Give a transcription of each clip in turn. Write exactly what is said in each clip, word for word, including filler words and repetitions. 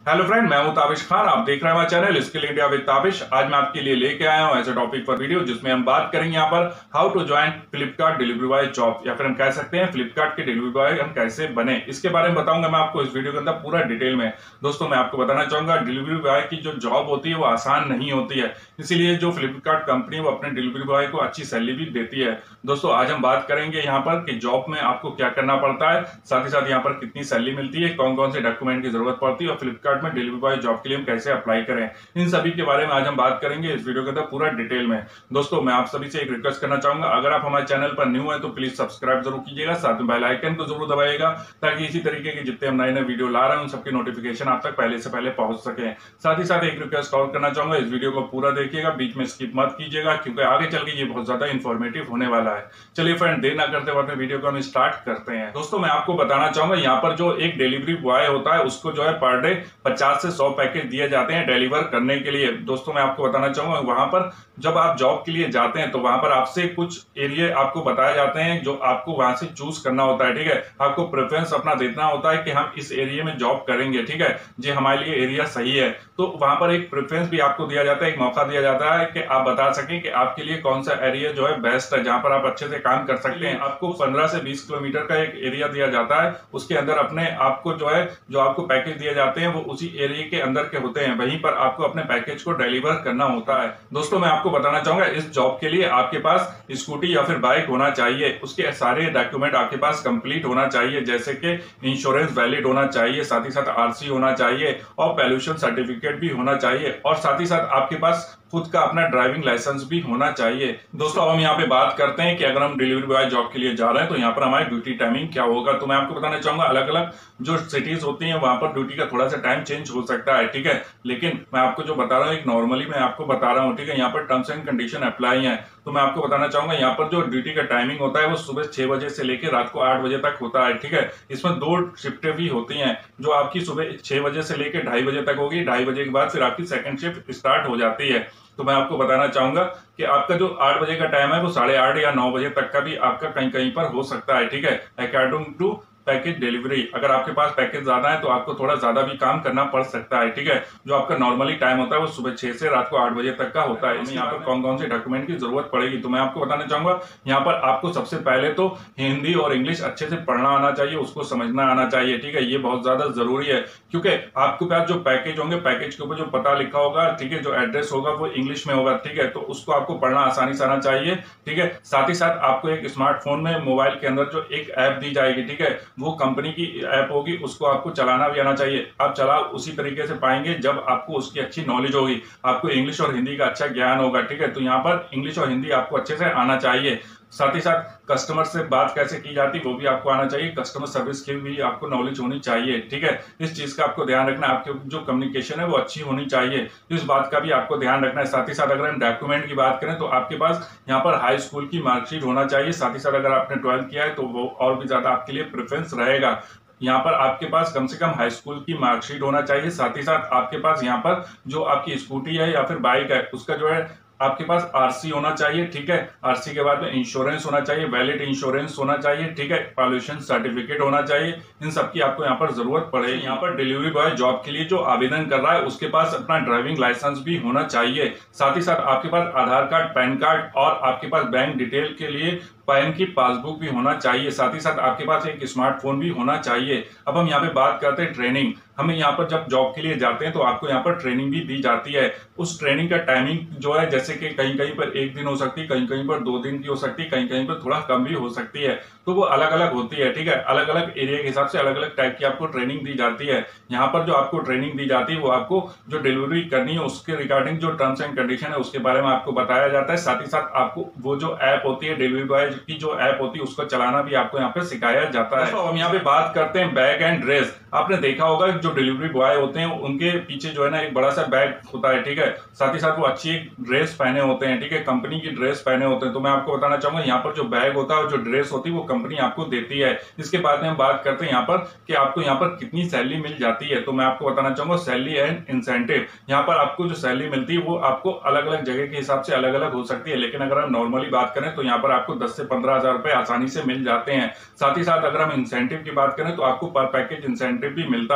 Hello friend, मैं हूं ताबिश खान। आप देख रहे हैं हमारा channel skill India with Tabish. आज मैं आपके लिए लेके आया हूं ऐसे टॉपिक पर वीडियो जिसमें हम बात करेंगे यहाँ पर how to join Flipkart delivery boy job, या फिर हम कह सकते हैं फ्लिपकार्ट के डिलीवरी बॉय हम कैसे बने। इसके बारे में बताऊंगा मैं आपको इस वीडियो के अंदर पूरा डिटेल में। दोस्तों, मैं आपको बताना चाहूंगा डिलीवरी बॉय की जो जॉब होती है वो आसान नहीं होती है, इसीलिए जो फ्लिपकार्ट कंपनी वो अपने डिलीवरी बॉय को अच्छी सैलरी भी देती है। दोस्तों, आज हम बात करेंगे यहाँ पर कि जॉब में आपको क्या करना पड़ता है, साथ ही साथ यहाँ पर कितनी सैलरी मिलती है, कौन कौन से डॉक्यूमेंट की जरूरत पड़ती है और फ्लिपकार्ट में डिलीवरी बॉय जॉब के लिए हम कैसे अप्लाई करें। इन सभी के बारे में आज हम बात करेंगे इस वीडियो के अंदर पूरा डिटेल में। दोस्तों, मैं आप सभी से एक रिक्वेस्ट करना चाहूंगा, अगर आप हमारे चैनल पर न्यू है तो प्लीज सब्सक्राइब जरूर कीजिएगा, साथ में बेल आइकन को जरूर दबाइएगा ताकि इसी तरीके के जितने हम नए नए वीडियो ला रहे हैं उन सबकी नोटिफिकेशन आप तक पहले से पहले पहुंच सके। साथ ही साथ एक रिक्वेस्ट और करना चाहूंगा, इस वीडियो को पूरा देखिएगा, बीच में स्किप मत कीजिएगा क्योंकि आगे चल के ये बहुत ज्यादा इंफॉर्मेटिव होने वाला है। चलिए फ्रेंड, देर ना करते हुए वीडियो को हम स्टार्ट करते हैं। दोस्तों, मैं आपको बताना चाहूंगा यहाँ पर जो एक डिलीवरी बॉय होता है उसको जो है पर डे पचास से सौ पैकेज दिए जाते हैं डिलीवर करने के लिए। दोस्तों, मैं आपको बताना चाहूंगा वहां पर जब आप जॉब के लिए जाते हैं तो वहां पर आपसे कुछ एरिया आपको बताए जाते हैं जो आपको वहां से चूज करना होता है। ठीक है, आपको प्रेफरेंस अपना देना होता है कि हम इस एरिया में जॉब करेंगे। ठीक है, जी हमारे लिए एरिया सही है, तो वहां पर एक प्रेफरेंस भी आपको दिया जाता है, एक मौका दिया जाता है कि आप बता सकें कि आपके लिए कौन सा एरिया जो है बेस्ट है, जहां पर आप अच्छे से काम कर सकते हैं। आपको पंद्रह से बीस किलोमीटर का एक एरिया दिया जाता है, उसके अंदर अपने आपको जो है जो आपको पैकेज दिए जाते हैं वो उसी एरिया के अंदर के होते हैं, वहीं पर आपको अपने पैकेज को डिलीवर करना होता है। दोस्तों, मैं आपको बताना चाहूंगा इस जॉब के लिए आपके पास स्कूटी या फिर बाइक होना चाहिए, उसके सारे डॉक्यूमेंट आपके पास कंप्लीट होना चाहिए, जैसे कि इंश्योरेंस वैलिड होना चाहिए, साथ ही साथ आरसी होना चाहिए और पॉल्यूशन सर्टिफिकेट भी होना चाहिए, और साथ ही साथ आपके पास खुद का अपना ड्राइविंग लाइसेंस भी होना चाहिए। दोस्तों, अब हम यहाँ पे बात करते हैं कि अगर हम डिलीवरी बॉय जॉब के लिए जा रहे हैं तो यहाँ पर हमारी ड्यूटी टाइमिंग क्या होगा। तो मैं आपको बताना चाहूंगा अलग अलग जो सिटीज होती हैं वहां पर ड्यूटी का थोड़ा सा टाइम चेंज हो सकता है। ठीक है, लेकिन मैं आपको जो बता रहा हूँ एक नॉर्मली मैं आपको बता रहा हूँ। ठीक है, यहाँ पर टर्म्स एंड कंडीशन अप्लाई है, तो मैं आपको बताना चाहूंगा यहाँ पर जो ड्यूटी का टाइमिंग होता है वो सुबह छह बजे से लेकर रात को आठ बजे तक होता है। ठीक है, इसमें दो शिफ्टें भी होती हैं, जो आपकी सुबह छह बजे से लेकर ढाई बजे तक होगी, ढाई बजे के बाद फिर आपकी सेकंड शिफ्ट स्टार्ट हो जाती है। तो मैं आपको बताना चाहूंगा कि आपका जो आठ बजे का टाइम है वो साढ़े आठ या नौ बजे तक का भी आपका कहीं कहीं पर हो सकता है। ठीक है, अकॉर्डिंग टू पैकेज डिलीवरी। अगर आपके पास पैकेज ज्यादा है तो आपको थोड़ा ज्यादा भी काम करना पड़ सकता है। ठीक है, जो आपका नॉर्मली टाइम होता है वो सुबह छह से रात को आठ बजे तक का होता है। यहाँ पर कौन कौन से डॉक्यूमेंट की जरूरत पड़ेगी तो मैं आपको बताना चाहूंगा, यहाँ पर आपको सबसे पहले तो हिंदी और इंग्लिश अच्छे से पढ़ना आना चाहिए, उसको समझना आना चाहिए। ठीक है, ये बहुत ज्यादा जरूरी है क्योंकि आपके पास जो पैकेज होंगे, पैकेज के ऊपर जो पता लिखा होगा, ठीक है, जो एड्रेस होगा वो इंग्लिश में होगा। ठीक है, तो उसको आपको पढ़ना आसानी से आना चाहिए। ठीक है, साथ ही साथ आपको एक स्मार्टफोन में मोबाइल के अंदर जो एक ऐप दी जाएगी, ठीक है, वो कंपनी की ऐप होगी, उसको आपको चलाना भी आना चाहिए। आप चला उसी तरीके से पाएंगे जब आपको उसकी अच्छी नॉलेज होगी, आपको इंग्लिश और हिंदी का अच्छा ज्ञान होगा। ठीक है, तो यहाँ पर इंग्लिश और हिंदी आपको अच्छे से आना चाहिए। साथ ही साथ कस्टमर से बात कैसे की जाती है वो भी आपको आना चाहिए, कस्टमर सर्विस की भी आपको नॉलेज होनी चाहिए। ठीक है, इस चीज का आपको ध्यान रखना, आपकी जो कम्युनिकेशन है वो अच्छी होनी चाहिए, इस बात का भी आपको ध्यान रखना है। साथ ही साथ अगर हम डॉक्यूमेंट की बात करें तो आपके पास यहाँ पर हाई स्कूल की मार्कशीट होना चाहिए, साथ ही साथ अगर आपने ट्वेल्थ किया है तो वो और भी ज्यादा आपके लिए प्रेफरेंस रहेगा। यहाँ पर आपके पास कम से कम हाई स्कूल की मार्कशीट होना चाहिए, साथ ही साथ आपके पास यहाँ पर जो आपकी स्कूटी है या फिर बाइक है उसका जो है आपके पास आरसी होना चाहिए। ठीक है, आरसी के बाद में इंश्योरेंस होना चाहिए, वैलिड इंश्योरेंस होना चाहिए। ठीक है, पॉल्यूशन सर्टिफिकेट होना चाहिए। इन सब की आपको यहाँ पर जरूरत पड़ेगी। यहाँ पर डिलीवरी बॉय जॉब के लिए जो आवेदन कर रहा है उसके पास अपना ड्राइविंग लाइसेंस भी होना चाहिए, साथ ही साथ आपके पास आधार कार्ड, पैन कार्ड और आपके पास बैंक डिटेल के लिए पैन की पासबुक भी होना चाहिए, साथ ही साथ आपके पास एक स्मार्टफोन भी होना चाहिए। अब हम यहाँ पे बात करते हैं ट्रेनिंग। हमें यहाँ पर जब जॉब के लिए जाते हैं तो आपको यहाँ पर ट्रेनिंग भी दी जाती है। उस ट्रेनिंग का टाइमिंग जो है जैसे कि कहीं कहीं पर एक दिन हो सकती है, कहीं कहीं पर दो दिन की हो सकती है, कहीं कहीं पर थोड़ा कम भी हो सकती है, तो वो अलग अलग होती है। ठीक है, अलग अलग एरिया के हिसाब से अलग अलग टाइप की आपको ट्रेनिंग दी जाती है। यहाँ पर जो आपको ट्रेनिंग दी जाती है वो आपको जो डिलीवरी करनी है उसके रिगार्डिंग जो टर्म्स एंड कंडीशन है उसके बारे में आपको बताया जाता है, साथ ही साथ आपको वो जो ऐप होती है डिलीवरी बॉय की जो ऐप होती है उसको चलाना भी आपको यहाँ पे सिखाया जाता है। तो हम यहाँ पे बात करते हैं बैग एंड ड्रेस। आपने देखा होगा जो डिलीवरी बॉय होते हैं उनके पीछे जो है ना एक बड़ा सा बैग होता है। ठीक है, साथ ही साथ वो अच्छी ड्रेस पहने होते हैं। ठीक है, कंपनी की ड्रेस पहने होते हैं। तो मैं आपको बताना चाहूंगा यहाँ पर जो बैग होता है और जो ड्रेस होती है वो कंपनी आपको देती है। इसके बाद में हम बात करते हैं यहाँ पर कि आपको यहाँ पर कितनी सैलरी मिल जाती है। तो मैं आपको बताना चाहूंगा सैलरी एंड इंसेंटिव। यहाँ पर आपको जो सैलरी मिलती है वो आपको अलग अलग जगह के हिसाब से अलग अलग हो सकती है, लेकिन अगर हम नॉर्मली बात करें तो यहाँ पर आपको दस से पंद्रह हजार रुपए आसानी से मिल जाते हैं। साथ ही साथ अगर हम इंसेंटिव की बात करें तो आपको पर पैकेज इंसेंटिव भी मिलता है।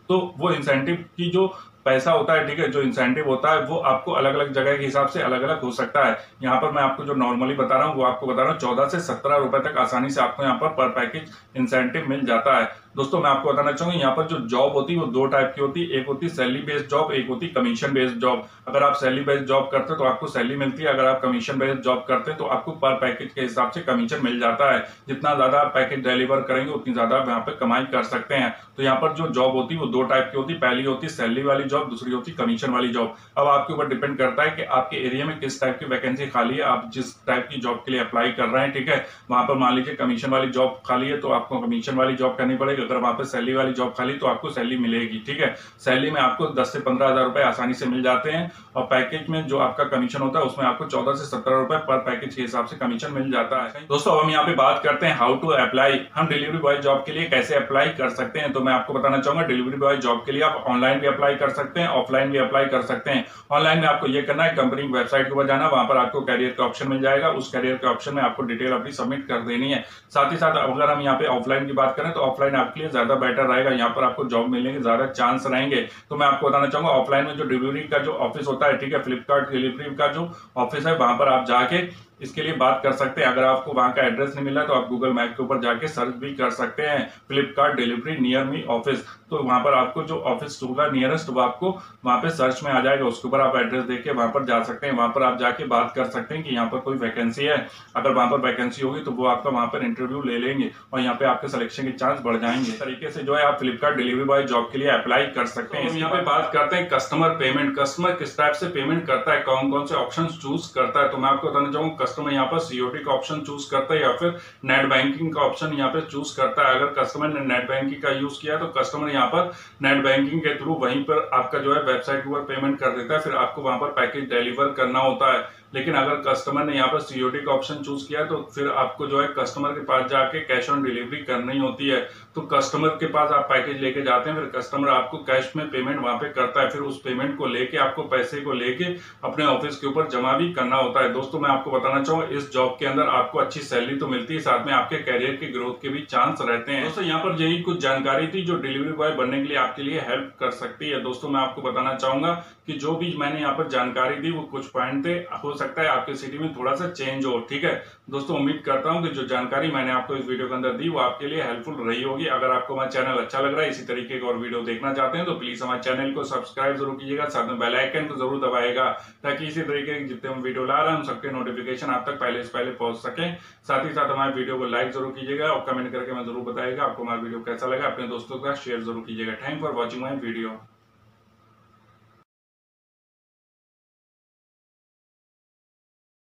तो वो इंसेंटिव की जो पैसा होता है, ठीक है, जो इंसेंटिव होता है वो आपको अलग अलग जगह के हिसाब से अलग अलग हो सकता है। यहाँ पर मैं आपको जो नॉर्मली बता रहा हूँ वो आपको बता रहा हूँ चौदह से सत्रह रुपए तक आसानी से आपको यहाँ पर पर पैकेज इंसेंटिव मिल जाता है। दोस्तों मैं आपको बताना चाहूंगा यहाँ पर जो जॉब होती है वो दो टाइप की होती है, एक होती है सैलरी बेस्ड जॉब, एक होती है कमीशन बेस्ड जॉब। अगर आप सैलरी बेस्ड जॉब करते हैं तो आपको सैलरी मिलती है, अगर आप कमीशन बेस्ड जॉब करते हैं तो आपको पर पैकेज के हिसाब से कमीशन मिल जाता है। जितना ज्यादा आप पैकेज डिलीवर करेंगे उतनी ज्यादा आप यहाँ पे कमाई कर सकते हैं। तो यहाँ पर जो जॉब होती है वो दो टाइप की होती है, पहली होती है सैलरी वाली जॉब, दूसरी होती है कमीशन वाली जॉब। अब आपके ऊपर डिपेंड करता है कि आपके एरिया में किस टाइप की वैकेंसी खाली है, आप जिस टाइप की जॉब के लिए अप्लाई कर रहे हैं, ठीक है, वहां पर मान लीजिए कमीशन वाली जॉब खाली है तो आपको कमीशन वाली जॉब करनी पड़ेगी, अगर वहां पर सैलरी वाली जॉब खाली तो आपको सैलरी मिलेगी। ठीक है, सैलरी में आपको दस से पंद्रह हजार रुपए आसानी से मिल जाते हैं और पैकेज में जो आपका कमीशन होता है उसमें आपको चौदह से सत्रह रुपए पर पैकेज के हिसाब से कमीशन मिल जाता है। दोस्तों अब हम यहाँ पे बात करते हैं हाउ टू अप्लाई, हम डिलीवरी बॉय जॉब के लिए कैसे अप्लाई कर सकते हैं। तो मैं आपको बताना चाहूंगा डिलीवरी बॉय जॉब के लिए आप ऑनलाइन भी अप्लाई कर सकते हैं, ऑफलाइन भी अप्लाई कर सकते हैं। ऑनलाइन में आपको ये करना है, कंपनी की वेबसाइट के ऊपर जाना, वहां पर आपको कैरियर का ऑप्शन मिल जाएगा, उस कैरियर के ऑप्शन में आपको डिटेल अपनी सबमिट कर देनी है। साथ ही साथ अगर हम यहाँ पे ऑफलाइन की बात करें तो ऑफलाइन आपके लिए ज्यादा बेटर रहेगा, यहाँ पर आपको जॉब मिलने के ज्यादा चांस रहेंगे। तो मैं आपको बताना चाहूंगा ऑफलाइन में जो डिलीवरी का जो ऑफिस होता है, ठीक है, फ्लिपकार्ट डिलीवरी का जो ऑफिस है वहां पर आप जाके इसके लिए बात कर सकते हैं। अगर आपको वहां का एड्रेस नहीं मिला तो आप गूगल मैप के ऊपर जाके सर्च भी कर सकते हैं Flipkart delivery near me office, तो वहां पर आपको जो ऑफिस होगा नियरेस्ट वो आपको वहां पे सर्च में आ जाएगा, उसके ऊपर आप एड्रेस देख के वहां पर जा सकते हैं। वहां पर आप जाके बात कर सकते हैं कि यहाँ पर कोई वैकेंसी है, अगर वहां पर वैकेंसी होगी तो वो आपका वहां पर इंटरव्यू ले लेंगे और यहाँ पे आपके सिलेक्शन के चांस बढ़ जाएंगे। इस तरीके से जो है आप फ्लिपकार्ट डिलीवरी बॉय जॉब के लिए अप्लाई कर सकते हैं। यहाँ पे बात करते हैं कस्टमर पेमेंट, कस्टमर किस टाइप से पेमेंट करता है, कौन कौन से ऑप्शन चूज करता है। तो मैं आपको बताना चाहूंगा कस्टमर यहाँ पर सीओडी का ऑप्शन चूज करता है या फिर नेट बैंकिंग का ऑप्शन यहाँ पे चूज करता है। अगर कस्टमर ने नेट बैंकिंग का यूज किया तो कस्टमर यहाँ पर नेट बैंकिंग के थ्रू वहीं पर आपका जो है वेबसाइट के ऊपर पेमेंट कर देता है, फिर आपको वहां पर पैकेज डिलीवर करना होता है। लेकिन अगर कस्टमर ने यहाँ पर सीओडी का ऑप्शन चूज किया तो फिर आपको जो है कस्टमर के पास जाके कैश ऑन डिलीवरी करनी होती है। तो कस्टमर के पास आप पैकेज लेके जाते हैं, फिर कस्टमर आपको कैश में पेमेंट वहां पे करता है, फिर उस पेमेंट को लेके आपको पैसे को लेके अपने ऑफिस के ऊपर जमा भी करना होता है। दोस्तों मैं आपको बताना चाहूंगा इस जॉब के अंदर आपको अच्छी सैलरी तो मिलती है, साथ में आपके कैरियर के ग्रोथ के भी चांस रहते हैं। दोस्तों यहाँ पर यही कुछ जानकारी थी जो डिलीवरी बॉय बनने के लिए आपके लिए हेल्प कर सकती है। दोस्तों मैं आपको बताना चाहूंगा कि जो भी मैंने यहाँ पर जानकारी दी वो कुछ पॉइंट थे, हो सकता है आपके सिटी में थोड़ा सा चेंज हो। ठीक है दोस्तों, उम्मीद करता हूँ कि जो जानकारी मैंने आपको इस वीडियो के अंदर दी वो आपके लिए हेल्पफुल रही होगी। अगर आपको हमारा चैनल अच्छा लग रहा है, इसी तरीके का और वीडियो देखना चाहते हैं तो प्लीज हमारे चैनल को सब्सक्राइब जरूर कीजिएगा, साथ में बेल आइकन को जरूर दबाएगा ताकि इसी तरीके के जितने हम वीडियो ला रहे हैं उन सबके नोटिफिकेशन आप तक पहले से पहले पहुंच सके। साथ ही साथ हमारे वीडियो को लाइक जरूर कीजिएगा और कमेंट करके मैं जरूर बताइएगा आपको हमारा वीडियो कैसा लगा, अपने दोस्तों का शेयर जरूर कीजिएगा। Thank for watching my video.